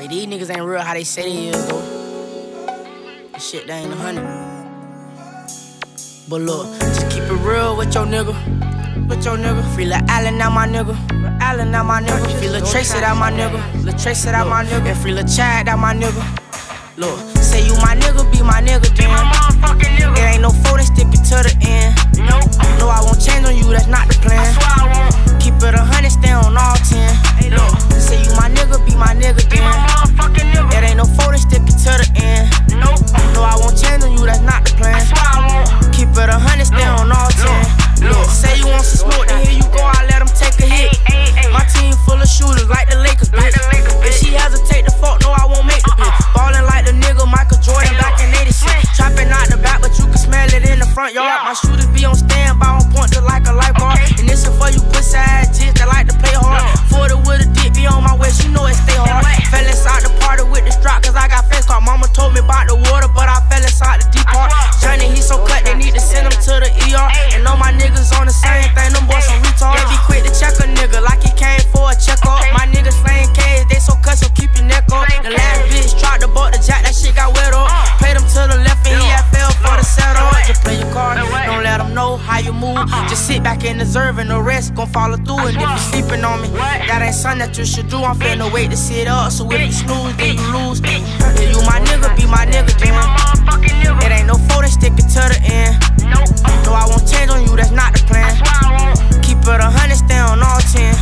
these niggas ain't real how they say they is, though. This shit, they ain't 100. But look, just keep it real with your nigga. With your nigga. Free Lil Allen out my nigga. Allen out my nigga. Free Lil Tracy out my nigga. Lil Tracy out my nigga. And free Lil Chad out my nigga. Look, say you my nigga, be my nigga, then. My motherfucking nigga. It ain't no folding, stick it to the end. Nope. No, I won't change on you, that's not the plan. That's why I won't. Keep it 100, stay on all 10. Hey, look. Say you my nigga, be my nigga, Be then. my motherfucking nigga. It ain't no folding, stick it to the end. Nope. No, I won't change on you, that's not the plan. That's why I won't. Keep it 100, stay on all 10. Look. Say you want some smoke, then here you go, I let them take a hit. My team full of shooters like the Lakers, bitch. If she hesitate to fuck, no, I won't make the bitch. Ballin' like the nigga Michael Jordan back in 86. Trapping out the back, but you can smell it in the front yard. My shooters be on standby, on point to like a light bar. And this is for you pussy ass jits that like to play hard. 40 with a dick be on my waist, you know it stay hard. Fell inside the party with the strap, cause I got face card. Mama told me about the water, but I fell inside the deep part. Johnny, he so cut, they need to send him to the ER. And all my niggas on the same thing, them boys some retards. They be quick to check a nigga like he came for a checkup. My niggas slaying K's, they so cut, so keep your neck up. The last bitch tried to bolt the jack, that shit got wet up. Played him to the left and he had fell for the setup. Just play your card, don't let them know how you move. Just sit back and observe and the rest gon' follow through. And if you sleeping on me, that ain't something that you should do. I'm finna wait to sit up, so if you snooze, then you lose. Yeah, you my nigga, be my nigga, Be my then. motherfucking nigga. It ain't no folding, stick it to the end. Nope. No, I won't change on you, that's not the plan. That's why I won't. Keep it 100, stay on all 10.